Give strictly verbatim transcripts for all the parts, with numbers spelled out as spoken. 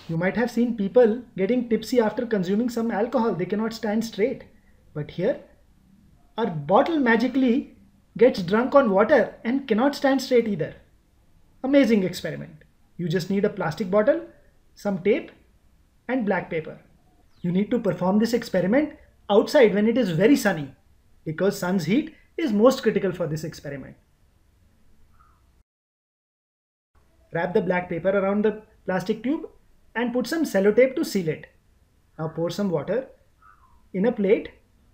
You might have seen people getting tipsy after consuming some alcohol. They cannot stand straight. But here, our bottle magically gets drunk on water and cannot stand straight either. Amazing experiment. You just need a plastic bottle, some tape, and black paper. You need to perform this experiment outside when it is very sunny, because sun's heat is most critical for this experiment. Wrap the black paper around the plastic tube and put some sellotape to seal it. Now pour some water in a plate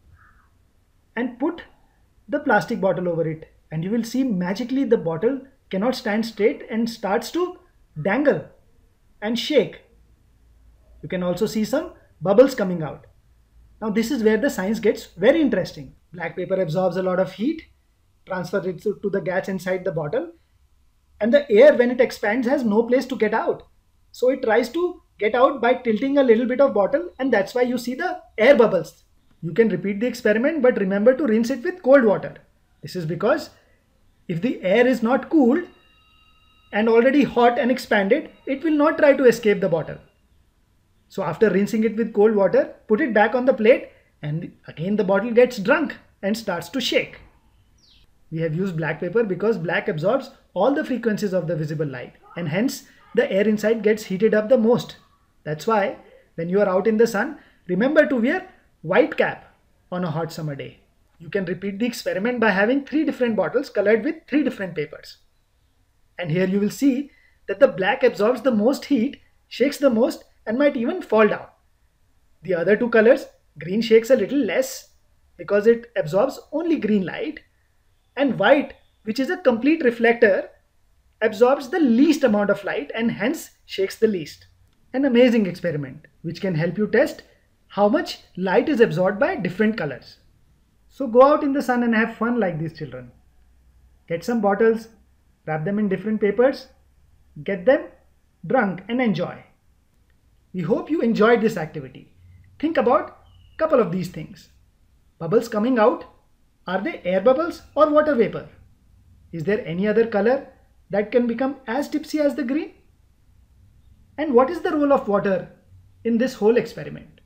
and put the plastic bottle over it, and you will see magically the bottle cannot stand straight and starts to dangle and shake. You can also see some bubbles coming out. Now this is where the science gets very interesting. Black paper absorbs a lot of heat, transfers it to the gas inside the bottle, and the air, when it expands, has no place to get out. So it tries to get out by tilting a little bit of bottle, and that's why you see the air bubbles. You can repeat the experiment, but remember to rinse it with cold water. This is because if the air is not cooled and already hot and expanded, it will not try to escape the bottle. So after rinsing it with cold water, put it back on the plate, and again the bottle gets drunk and starts to shake. We have used black paper because black absorbs all the frequencies of the visible light, and hence the air inside gets heated up the most. That's why when you are out in the sun, remember to wear white cap on a hot summer day. You can repeat the experiment by having three different bottles colored with three different papers. And here you will see that the black absorbs the most heat, shakes the most, and might even fall down. The other two colors, green shakes a little less because it absorbs only green light, and white, which is a complete reflector, absorbs the least amount of light and hence shakes the least. An amazing experiment which can help you test how much light is absorbed by different colors. So go out in the sun and have fun like these children. Get some bottles, wrap them in different papers, get them drunk and enjoy. We hope you enjoyed this activity. Think about a couple of these things. Bubbles coming out, are they air bubbles or water vapor? Is there any other color that can become as tipsy as the green? And what is the role of water in this whole experiment?